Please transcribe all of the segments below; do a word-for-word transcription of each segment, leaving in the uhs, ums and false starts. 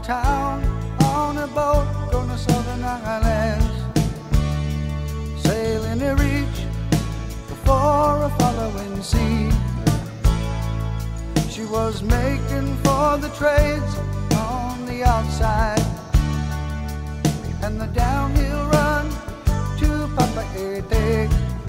town on a boat going to southern islands, sailing to reach before a following sea. She was making for the trades on the outside and the downhill run to Papa Ete.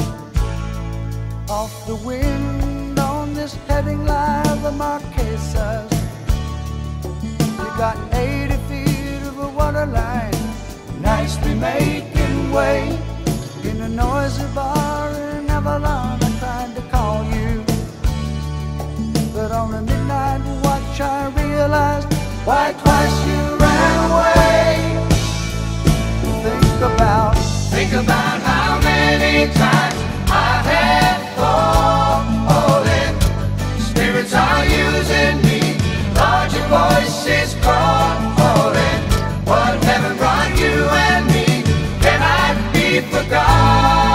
Off the wind on this heading line, the Marquesas. We got eighty feet of a water line, nicely making way. In a noisy bar in Avalon, I tried to call you, but on a midnight watch I realized why twice you ran away. Think about, think about how many times I had fallen. Spirits are using me, larger voices calling. What heaven brought you and me cannot be forgotten.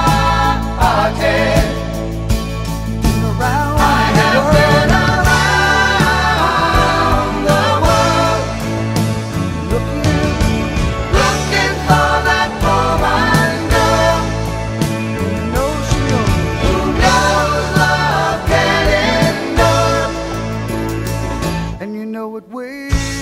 Around I have the been around the world, looking, looking for that woman girl who knows she owns, who knows love can endure, and you know it will.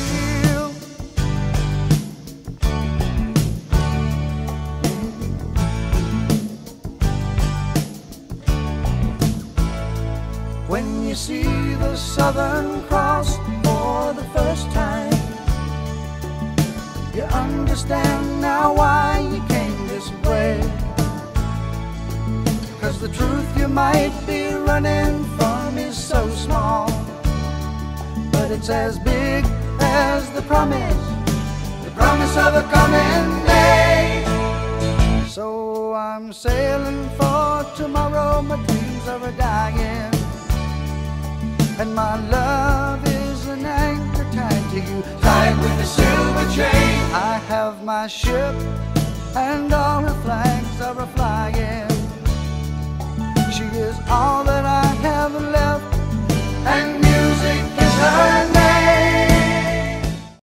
When you see the Southern Cross for the first time, you understand now why you came this way. Cause the truth you might be running from is so small, but it's as big as the promise, the promise of a coming day. So I'm sailing for tomorrow, my dreams are a-dying, and my love is an anchor tied to you, tied with a silver chain. I have my ship and